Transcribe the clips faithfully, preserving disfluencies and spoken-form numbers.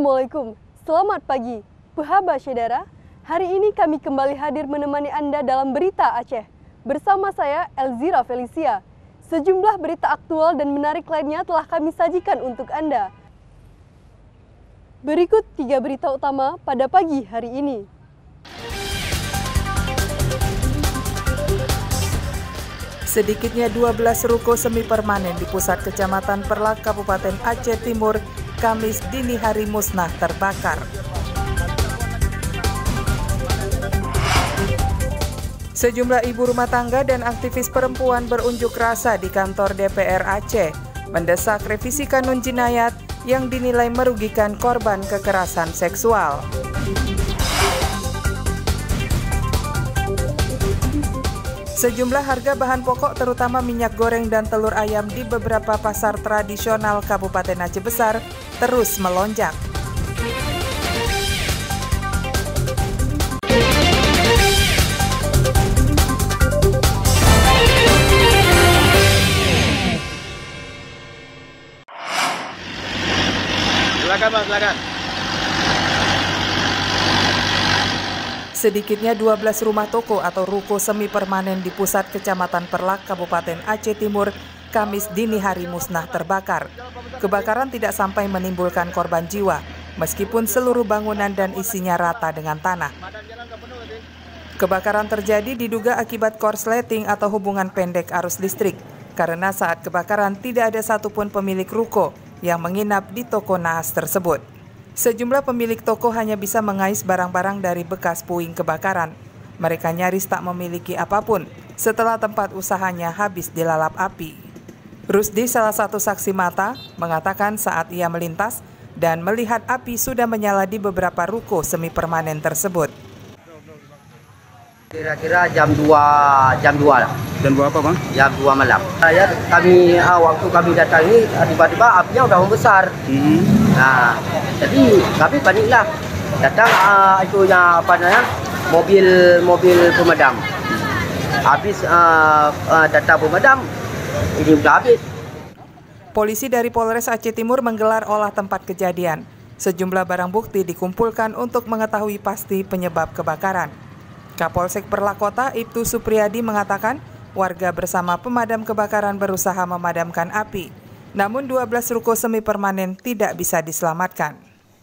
Assalamualaikum, selamat pagi, Pehaba Syedara. Hari ini kami kembali hadir menemani Anda dalam Berita Aceh. Bersama saya, Elzira Felicia. Sejumlah berita aktual dan menarik lainnya telah kami sajikan untuk Anda. Berikut tiga berita utama pada pagi hari ini. Sedikitnya dua belas ruko semi permanen di pusat Kecamatan Perlak, Kabupaten Aceh Timur, Kamis dini hari musnah terbakar. Sejumlah ibu rumah tangga dan aktivis perempuan berunjuk rasa di kantor D P R Aceh, mendesak revisi kanun jinayat yang dinilai merugikan korban kekerasan seksual. Sejumlah harga bahan pokok terutama minyak goreng dan telur ayam di beberapa pasar tradisional Kabupaten Aceh Besar terus melonjak. Silakan Mas, silakan. Sedikitnya dua belas rumah toko atau ruko semi permanen di pusat Kecamatan Perlak, Kabupaten Aceh Timur, Kamis dini hari musnah terbakar. Kebakaran tidak sampai menimbulkan korban jiwa, meskipun seluruh bangunan dan isinya rata dengan tanah. Kebakaran terjadi diduga akibat korsleting atau hubungan pendek arus listrik, karena saat kebakaran tidak ada satupun pemilik ruko yang menginap di toko naas tersebut. Sejumlah pemilik toko hanya bisa mengais barang-barang dari bekas puing kebakaran. Mereka nyaris tak memiliki apapun setelah tempat usahanya habis dilalap api. Rusdi, salah satu saksi mata, mengatakan saat ia melintas dan melihat api sudah menyala di beberapa ruko semi permanen tersebut. Kira-kira jam dua, jam dua lah. Jam dua apa, Bang? Jam dua malam. Ya, kami waktu kami datang ini tiba-tiba apinya udah membesar. Hmm. Nah, jadi kami paniklah. Datang uh, itu yang apa namanya? Mobil mobil pemadam. Habis uh, uh, datang pemadam, ini udah habis. Polisi dari Polres Aceh Timur menggelar olah tempat kejadian. Sejumlah barang bukti dikumpulkan untuk mengetahui pasti penyebab kebakaran. Kapolsek Perlak Kota Ibtu Supriyadi mengatakan warga bersama pemadam kebakaran berusaha memadamkan api. Namun dua belas ruko semi permanen tidak bisa diselamatkan.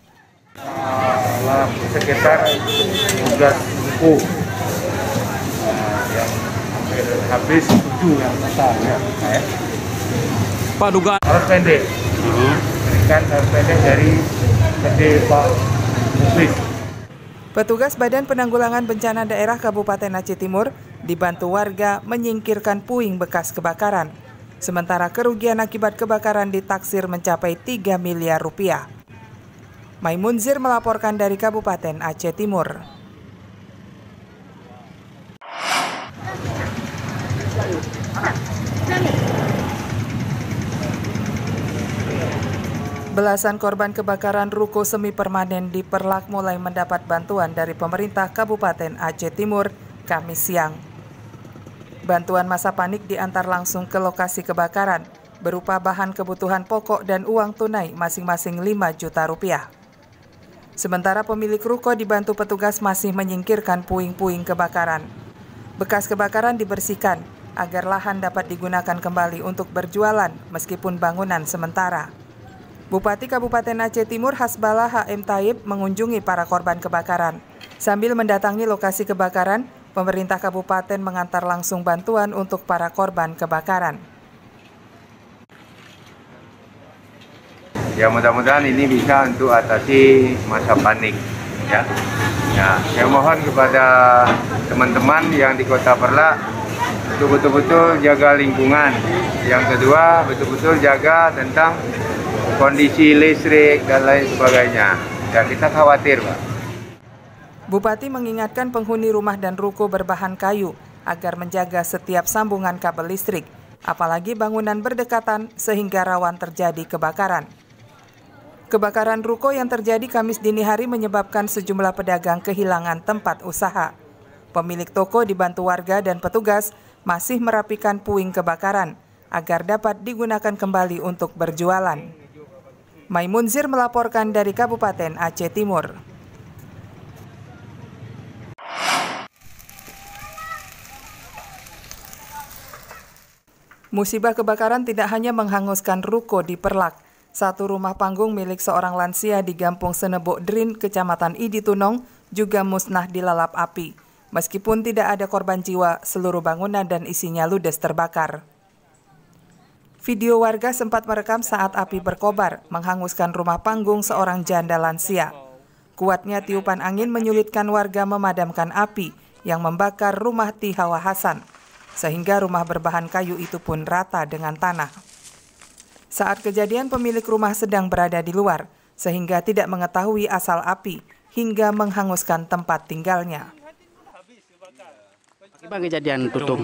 Uh, sekitar dua belas ruko uh, yang habis, tujuh yang besar ya. ya. Pak, dugaan arus pendek. Uh-huh. Kan arus pendek dari Gede Pak Muflis. Petugas Badan Penanggulangan Bencana Daerah Kabupaten Aceh Timur dibantu warga menyingkirkan puing bekas kebakaran. Sementara kerugian akibat kebakaran ditaksir mencapai tiga miliar rupiah. Maimunzir melaporkan dari Kabupaten Aceh Timur. Belasan korban kebakaran ruko semi permanen di Perlak mulai mendapat bantuan dari pemerintah Kabupaten Aceh Timur Kamis siang. Bantuan masa panik diantar langsung ke lokasi kebakaran berupa bahan kebutuhan pokok dan uang tunai masing-masing lima juta rupiah. Sementara pemilik ruko dibantu petugas masih menyingkirkan puing-puing kebakaran. Bekas kebakaran dibersihkan agar lahan dapat digunakan kembali untuk berjualan meskipun bangunan sementara. Bupati Kabupaten Aceh Timur Hasbala H M Taib mengunjungi para korban kebakaran. Sambil mendatangi lokasi kebakaran, pemerintah kabupaten mengantar langsung bantuan untuk para korban kebakaran. Ya, mudah-mudahan ini bisa untuk atasi masa panik. Ya, ya saya mohon kepada teman-teman yang di Kota Perlak untuk betul-betul jaga lingkungan. Yang kedua, betul-betul jaga tentang kondisi listrik dan lain sebagainya. Ya, kita khawatir, Pak. Bupati mengingatkan penghuni rumah dan ruko berbahan kayu agar menjaga setiap sambungan kabel listrik, apalagi bangunan berdekatan sehingga rawan terjadi kebakaran. Kebakaran ruko yang terjadi Kamis dini hari menyebabkan sejumlah pedagang kehilangan tempat usaha. Pemilik toko dibantu warga dan petugas masih merapikan puing kebakaran agar dapat digunakan kembali untuk berjualan. Maimunzir melaporkan dari Kabupaten Aceh Timur. Musibah kebakaran tidak hanya menghanguskan ruko di Perlak. Satu rumah panggung milik seorang lansia di Gampung Senebok Drin, Kecamatan Iditunong, juga musnah dilalap api. Meskipun tidak ada korban jiwa, seluruh bangunan dan isinya ludes terbakar. Video warga sempat merekam saat api berkobar, menghanguskan rumah panggung seorang janda lansia. Kuatnya tiupan angin menyulitkan warga memadamkan api yang membakar rumah Tihawa Hasan, sehingga rumah berbahan kayu itu pun rata dengan tanah. Saat kejadian, pemilik rumah sedang berada di luar, sehingga tidak mengetahui asal api hingga menghanguskan tempat tinggalnya. Bang kejadian tutung.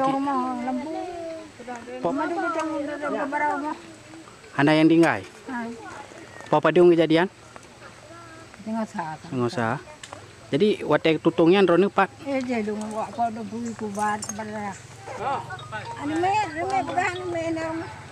Anda yang tinggal? Apa dia kejadian? Tengah sah. Jadi watek tutungnya drone pak. Eh jadi ngawak kau dah bui kubat pada. Anu mer, mer berani mer.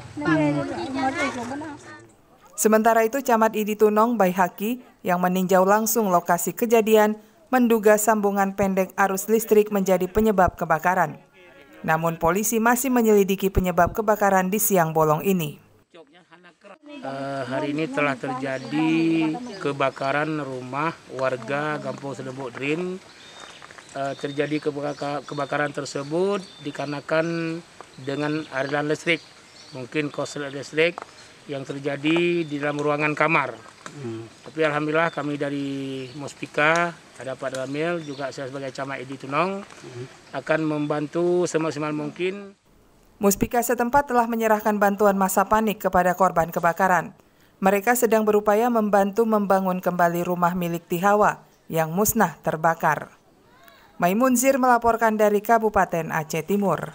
Sementara itu, Camat Iditunong Baihaki yang meninjau langsung lokasi kejadian menduga sambungan pendek arus listrik menjadi penyebab kebakaran. Namun polisi masih menyelidiki penyebab kebakaran di siang bolong ini. Uh, hari ini telah terjadi kebakaran rumah warga Gampung Senebok Drin. Uh, terjadi kebakaran tersebut dikarenakan dengan aliran listrik, mungkin korslet listrik yang terjadi di dalam ruangan kamar. Hmm. Tapi alhamdulillah kami dari Muspika, ada Pak Ramil, juga saya sebagai Camat Iditunong hmm. akan membantu semaksimal mungkin. Muspika setempat telah menyerahkan bantuan masa panik kepada korban kebakaran. Mereka sedang berupaya membantu membangun kembali rumah milik Tihawa yang musnah terbakar. Maimunzir melaporkan dari Kabupaten Aceh Timur.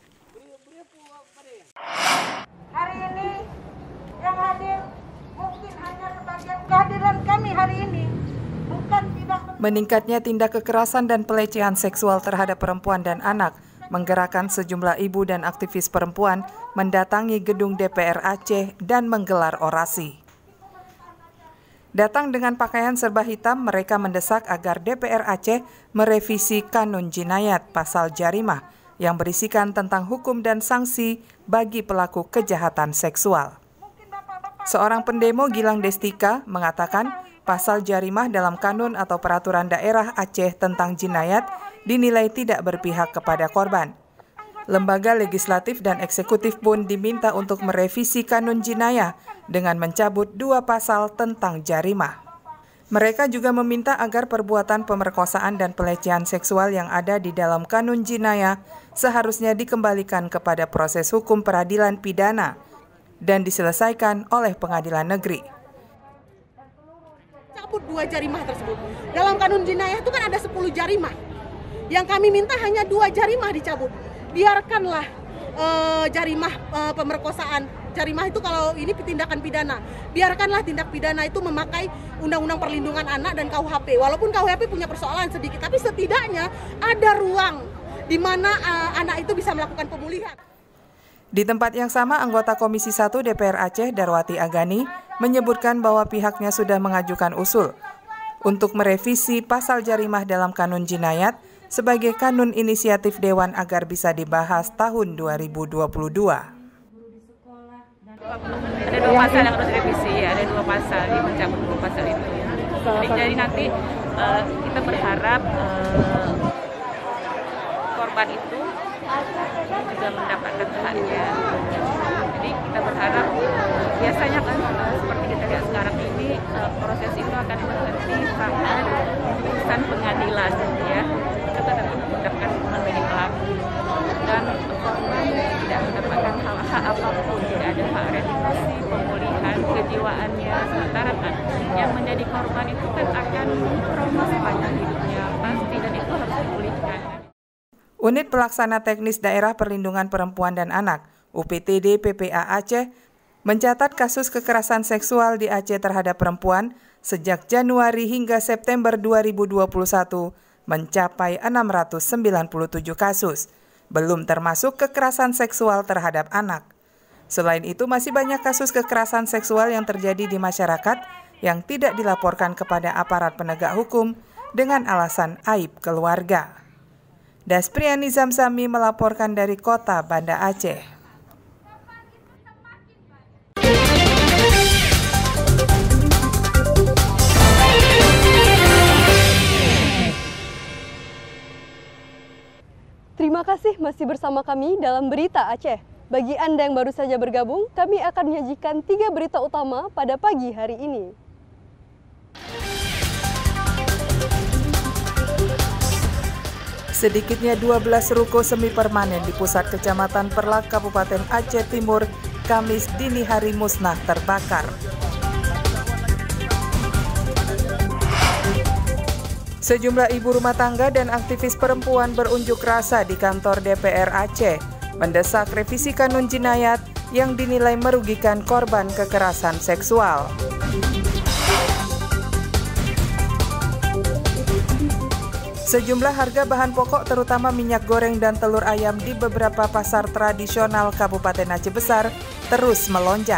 Hari ini yang hadir mungkin hanya sebagian kehadiran kami hari ini, bukan tidak. Meningkatnya tindak kekerasan dan pelecehan seksual terhadap perempuan dan anak menggerakkan sejumlah ibu dan aktivis perempuan mendatangi gedung D P R Aceh dan menggelar orasi. Datang dengan pakaian serba hitam, mereka mendesak agar D P R Aceh merevisi Kanun Jinayat Pasal Jarimah yang berisikan tentang hukum dan sanksi bagi pelaku kejahatan seksual. Seorang pendemo Gilang Destika mengatakan pasal jarimah dalam kanun atau peraturan daerah Aceh tentang jinayat dinilai tidak berpihak kepada korban. Lembaga legislatif dan eksekutif pun diminta untuk merevisi kanun jinayah dengan mencabut dua pasal tentang jarimah. Mereka juga meminta agar perbuatan pemerkosaan dan pelecehan seksual yang ada di dalam kanun jinayah seharusnya dikembalikan kepada proses hukum peradilan pidana dan diselesaikan oleh pengadilan negeri. Cabut dua jarimah tersebut. Dalam kanun jinayah itu kan ada sepuluh jarimah. Yang kami minta hanya dua jarimah dicabut. Biarkanlah uh, jarimah uh, pemerkosaan. Jarimah itu kalau ini tindakan pidana. Biarkanlah tindak pidana itu memakai Undang-Undang Perlindungan Anak dan K U H P. Walaupun K U H P punya persoalan sedikit, tapi setidaknya ada ruang di mana uh, anak itu bisa melakukan pemulihan. Di tempat yang sama, anggota Komisi satu D P R Aceh Darwati Agani menyebutkan bahwa pihaknya sudah mengajukan usul untuk merevisi pasal jarimah dalam kanun jinayat sebagai kanun inisiatif Dewan agar bisa dibahas tahun dua ribu dua puluh dua. Ada dua pasal yang harus direvisi, ya. Ada dua pasal, di mencabut dua pasal itu. Jadi, jadi nanti uh, kita berharap uh, korban itu juga mendapatkan haknya. Jadi kita berharap uh, biasanya kan uh, seperti kita lihat sekarang ini uh, proses itu akan berhenti sampai putusan pengadilan, ya. Kita tetap mendapatkan hukuman bagi pelaku dan korban tidak mendapatkan hak-hak apapun, tidak ada hak restitusi, pemulihan kejiwaannya. Sementara kan yang menjadi korban itu kan akan trauma sepanjang hidupnya pasti, dan itu harus dipulihkan. Unit Pelaksana Teknis Daerah Perlindungan Perempuan dan Anak U P T D P P A Aceh mencatat kasus kekerasan seksual di Aceh terhadap perempuan sejak Januari hingga September dua ribu dua puluh satu mencapai enam ratus sembilan puluh tujuh kasus, belum termasuk kekerasan seksual terhadap anak. Selain itu, masih banyak kasus kekerasan seksual yang terjadi di masyarakat yang tidak dilaporkan kepada aparat penegak hukum dengan alasan aib keluarga. Daspriani Zamzami melaporkan dari kota Banda Aceh. Terima kasih masih bersama kami dalam Berita Aceh. Bagi Anda yang baru saja bergabung, kami akan menyajikan tiga berita utama pada pagi hari ini. Sedikitnya dua belas ruko semi permanen di pusat Kecamatan Perlak, Kabupaten Aceh Timur, Kamis dini hari musnah terbakar. Sejumlah ibu rumah tangga dan aktivis perempuan berunjuk rasa di kantor D P R Aceh, mendesak revisi kanun jinayat yang dinilai merugikan korban kekerasan seksual. Sejumlah harga bahan pokok terutama minyak goreng dan telur ayam di beberapa pasar tradisional Kabupaten Aceh Besar terus melonjak.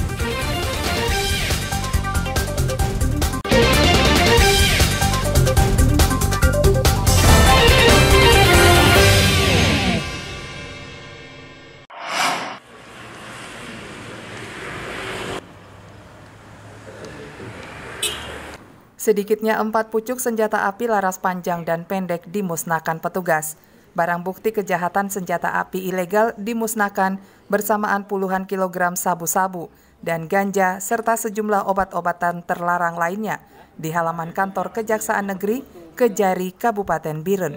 Sedikitnya empat pucuk senjata api laras panjang dan pendek dimusnahkan petugas. Barang bukti kejahatan senjata api ilegal dimusnahkan bersamaan puluhan kilogram sabu-sabu dan ganja serta sejumlah obat-obatan terlarang lainnya di halaman kantor Kejaksaan Negeri Kejari, Kabupaten Biren.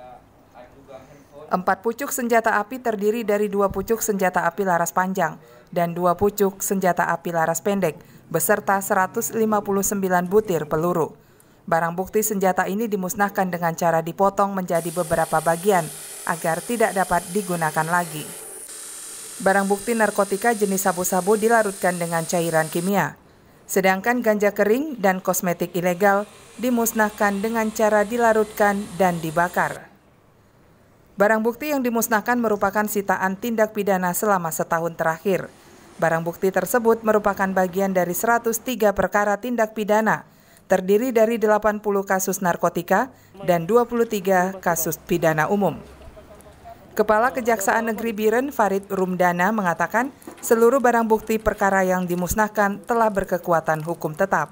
Empat pucuk senjata api terdiri dari dua pucuk senjata api laras panjang dan dua pucuk senjata api laras pendek, beserta seratus lima puluh sembilan butir peluru. Barang bukti senjata ini dimusnahkan dengan cara dipotong menjadi beberapa bagian agar tidak dapat digunakan lagi. Barang bukti narkotika jenis sabu-sabu dilarutkan dengan cairan kimia. Sedangkan ganja kering dan kosmetik ilegal dimusnahkan dengan cara dilarutkan dan dibakar. Barang bukti yang dimusnahkan merupakan sitaan tindak pidana selama setahun terakhir. Barang bukti tersebut merupakan bagian dari seratus tiga perkara tindak pidana, terdiri dari delapan puluh kasus narkotika dan dua puluh tiga kasus pidana umum. Kepala Kejaksaan Negeri Biren, Farid Rumdana, mengatakan seluruh barang bukti perkara yang dimusnahkan telah berkekuatan hukum tetap.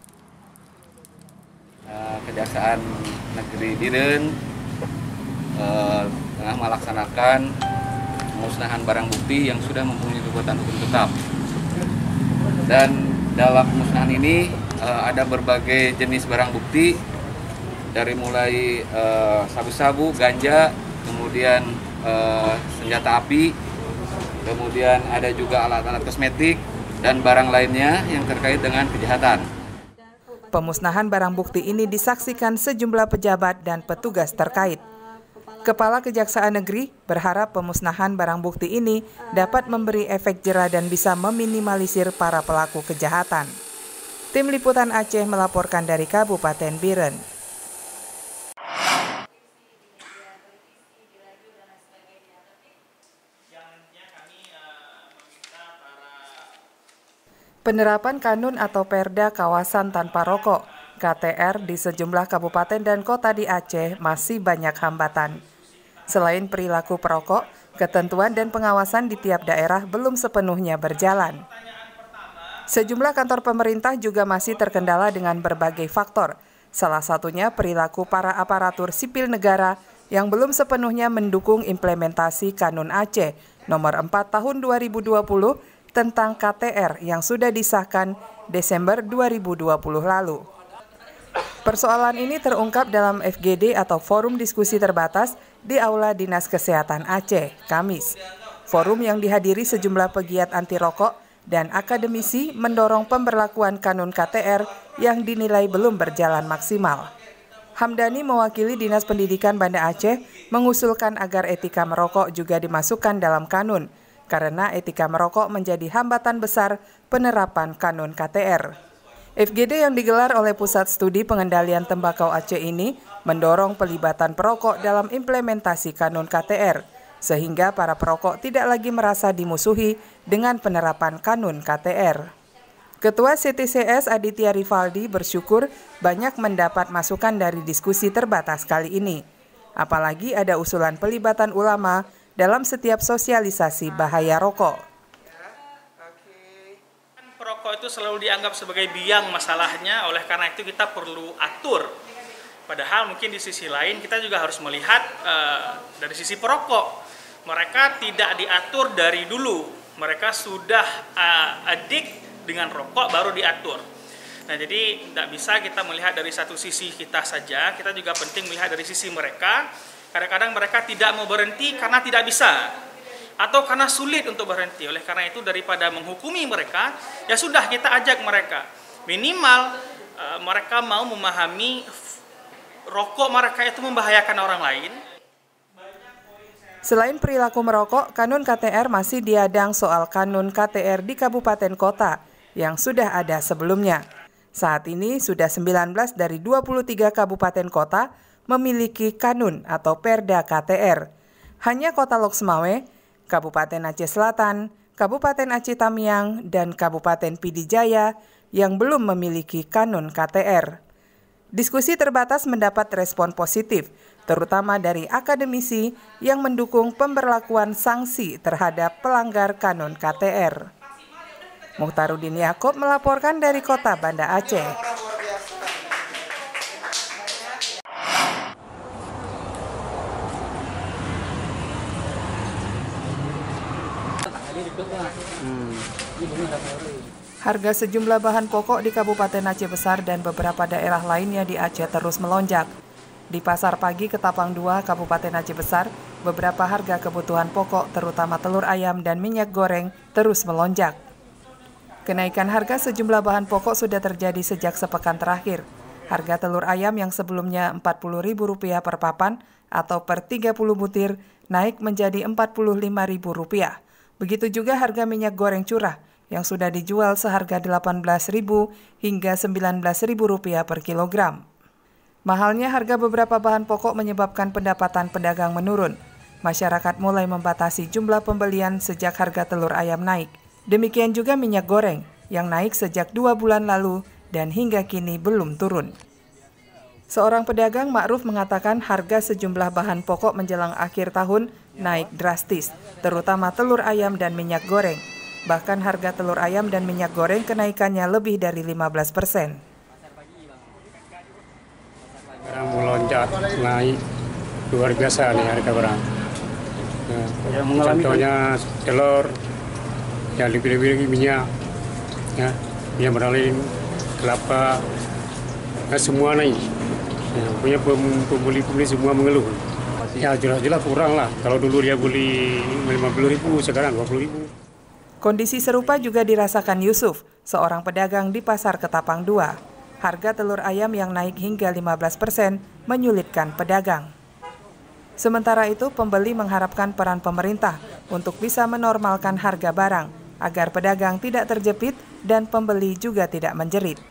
Kejaksaan Negeri Biren eh, tengah melaksanakan pemusnahan barang bukti yang sudah mempunyai kekuatan hukum tetap. Dan dalam pemusnahan ini uh, ada berbagai jenis barang bukti dari mulai sabu-sabu, uh, ganja, kemudian uh, senjata api, kemudian ada juga alat-alat kosmetik dan barang lainnya yang terkait dengan kejahatan. Pemusnahan barang bukti ini disaksikan sejumlah pejabat dan petugas terkait. Kepala Kejaksaan Negeri berharap pemusnahan barang bukti ini dapat memberi efek jera dan bisa meminimalisir para pelaku kejahatan. Tim Liputan Aceh melaporkan dari Kabupaten Biren. Penerapan kanun atau perda kawasan tanpa rokok K T R di sejumlah kabupaten dan kota di Aceh masih banyak hambatan. Selain perilaku perokok, ketentuan dan pengawasan di tiap daerah belum sepenuhnya berjalan. Sejumlah kantor pemerintah juga masih terkendala dengan berbagai faktor, salah satunya perilaku para aparatur sipil negara yang belum sepenuhnya mendukung implementasi Kanun Aceh nomor empat tahun dua ribu dua puluh tentang K T R yang sudah disahkan Desember dua ribu dua puluh lalu. Persoalan ini terungkap dalam F G D atau Forum Diskusi Terbatas di Aula Dinas Kesehatan Aceh, Kamis. Forum yang dihadiri sejumlah pegiat anti rokok dan akademisi mendorong pemberlakuan Kanun K T R yang dinilai belum berjalan maksimal. Hamdani mewakili Dinas Pendidikan Banda Aceh mengusulkan agar etika merokok juga dimasukkan dalam kanun, karena etika merokok menjadi hambatan besar penerapan Kanun K T R. F G D yang digelar oleh Pusat Studi Pengendalian Tembakau Aceh ini mendorong pelibatan perokok dalam implementasi Kanun K T R sehingga para perokok tidak lagi merasa dimusuhi dengan penerapan kanun K T R. Ketua C T C S Aditya Rivaldi bersyukur banyak mendapat masukan dari diskusi terbatas kali ini. Apalagi ada usulan pelibatan ulama dalam setiap sosialisasi bahaya rokok. Perokok itu selalu dianggap sebagai biang masalahnya, oleh karena itu kita perlu atur. Padahal mungkin di sisi lain kita juga harus melihat uh, dari sisi perokok. Mereka tidak diatur dari dulu, mereka sudah uh, addict dengan rokok baru diatur. Nah, jadi tidak bisa kita melihat dari satu sisi kita saja, kita juga penting melihat dari sisi mereka. Kadang-kadang mereka tidak mau berhenti karena tidak bisa, atau karena sulit untuk berhenti. Oleh karena itu, daripada menghukumi mereka, ya sudah kita ajak mereka. Minimal uh, mereka mau memahami rokok mereka itu membahayakan orang lain. Selain perilaku merokok, kanun K T R masih diadang soal kanun K T R di kabupaten kota yang sudah ada sebelumnya. Saat ini sudah sembilan belas dari dua puluh tiga kabupaten kota memiliki kanun atau Perda K T R. Hanya Kota Loksmawe, Kabupaten Aceh Selatan, Kabupaten Aceh Tamiang, dan Kabupaten Pidi Jaya yang belum memiliki kanun K T R. Diskusi terbatas mendapat respon positif, terutama dari akademisi yang mendukung pemberlakuan sanksi terhadap pelanggar kanun K T R. Muhtarudin Yaakob melaporkan dari Kota Banda Aceh. Harga sejumlah bahan pokok di Kabupaten Aceh Besar dan beberapa daerah lainnya di Aceh terus melonjak. Di Pasar Pagi Ketapang dua, Kabupaten Aceh Besar, beberapa harga kebutuhan pokok terutama telur ayam dan minyak goreng terus melonjak. Kenaikan harga sejumlah bahan pokok sudah terjadi sejak sepekan terakhir. Harga telur ayam yang sebelumnya empat puluh ribu rupiah per papan atau per tiga puluh butir naik menjadi empat puluh lima ribu rupiah. Begitu juga harga minyak goreng curah yang sudah dijual seharga delapan belas ribu hingga sembilan belas ribu rupiah per kilogram. Mahalnya harga beberapa bahan pokok menyebabkan pendapatan pedagang menurun. Masyarakat mulai membatasi jumlah pembelian sejak harga telur ayam naik. Demikian juga minyak goreng yang naik sejak dua bulan lalu dan hingga kini belum turun. Seorang pedagang Ma'ruf mengatakan harga sejumlah bahan pokok menjelang akhir tahun naik drastis, terutama telur ayam dan minyak goreng. Bahkan harga telur ayam dan minyak goreng kenaikannya lebih dari lima belas persen. Barang melonjak naik luar biasa nih harga barang. Nah, yang contohnya telur, ya lebih-lebih minyak, ya, minyak beralin, kelapa, ya, semua naik. Ya, punya pembeli-pembeli semua mengeluh. Ya jelas-jelas kurang lah. Kalau dulu dia beli lima puluh ribu, sekarang dua puluh ribu. Kondisi serupa juga dirasakan Yusuf, seorang pedagang di Pasar Ketapang dua. Harga telur ayam yang naik hingga lima belas persen menyulitkan pedagang. Sementara itu, pembeli mengharapkan peran pemerintah untuk bisa menormalkan harga barang, agar pedagang tidak terjepit dan pembeli juga tidak menjerit.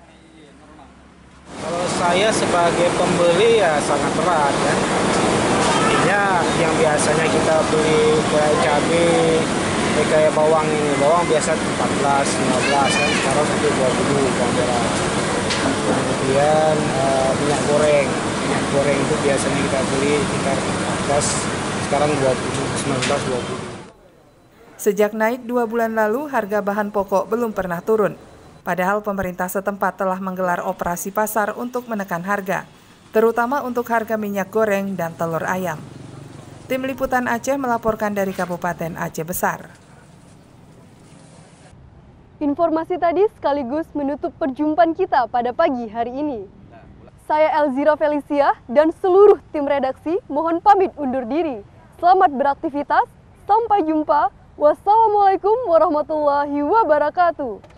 Kalau saya sebagai pembeli ya sangat berat ya. Intinya yang biasanya kita beli kayak cabai, kayak bawang ini, bawang biasa empat belas, lima belas kan, sekarang sampai dua puluh bawang merah. Kemudian uh, minyak goreng, minyak goreng itu biasanya kita beli sekitar empat belas, sekarang dua puluh, sembilan belas, dua puluh. Sejak naik dua bulan lalu, harga bahan pokok belum pernah turun. Padahal pemerintah setempat telah menggelar operasi pasar untuk menekan harga, terutama untuk harga minyak goreng dan telur ayam. Tim Liputan Aceh melaporkan dari Kabupaten Aceh Besar. Informasi tadi sekaligus menutup perjumpaan kita pada pagi hari ini. Saya Elzira Felicia dan seluruh tim redaksi mohon pamit undur diri. Selamat beraktivitas, sampai jumpa. Wassalamualaikum warahmatullahi wabarakatuh.